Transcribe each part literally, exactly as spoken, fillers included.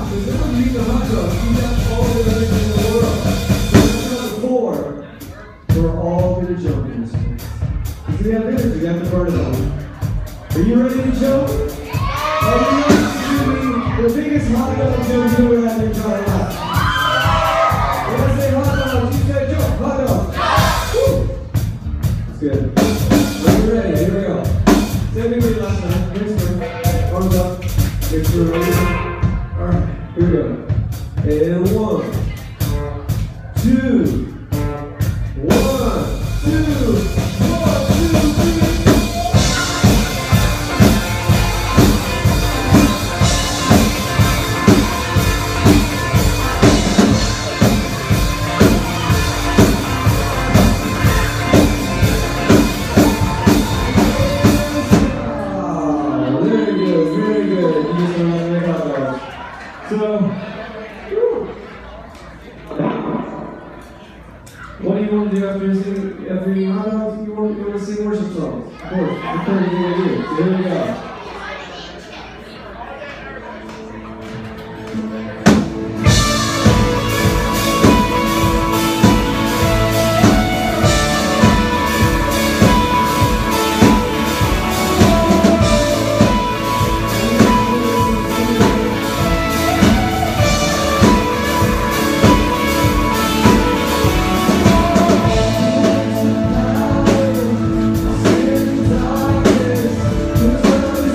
hot. Because then when you eat the hot dog, you got all the energy in the world. So number four, we're all gonna jump in this one. Because we have energy, we have to burn it all. Are you ready to jump? Are you ready to do the biggest hot dog jump you ever had in your entire life? When I say hot dog, you say jump, hot dog. Woo! That's good. Are you ready? Here we go. Same thing we did last time. Next turn. Arms up. Next turn. Alright, here we go. And one, two, one, two, one, two, three. So, what do you want to do after sing, after you hot dogs? You want, you want to sing worship songs? Of course, that's what you want to do. So here we go. We'll be right back.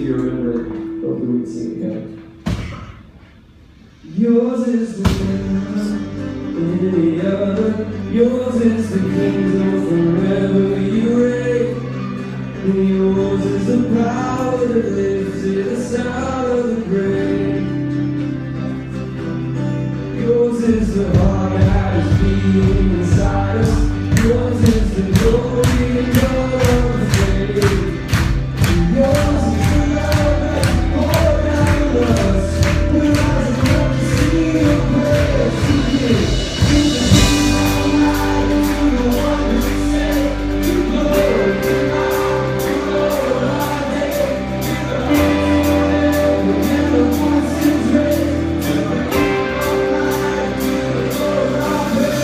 you remember it. Hopefully we can sing it together. Yours is the kingdom, any other. Yours is the kingdom, forever you reign. And yours is the power that lifted us out of the grave. Yours is the heart that is beating inside us. Yours is the glory and all of the faith. Yours is the love that poured out of us. We're rising up to see your praise. To you, to the King Almighty, to the one who saved. To glory and honor, to Lord our day. To the King forever, and the voices raised. To the King Almighty, to the Lord our day.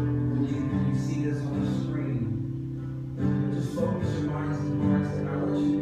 Focus your minds and hearts, and I want you